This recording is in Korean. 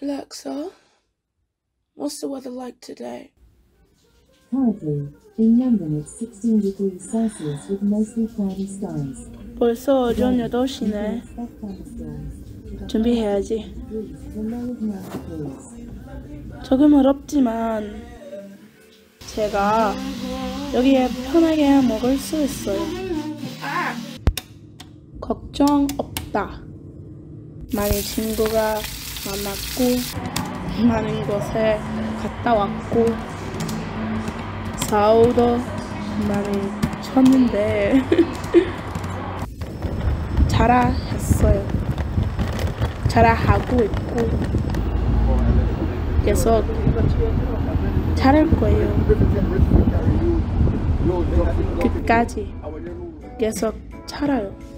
Alexa, what's the weather like today? Currently, in London it's 16 degrees Celsius with mostly cloudy skies. 벌써 오전 8시네. Expect thunderstorms. 준비해야지. The low of 9 degrees. 조금 어렵지만 제가 여기에 편하게 먹을 수 있어요. 걱정 없다. 많은 친구가 만났고 많은 곳에 갔다 왔고 싸우도 많이 쳤는데 잘했어요. 잘하고 있고 계속 잘할 거예요. 끝까지 계속 잘해요.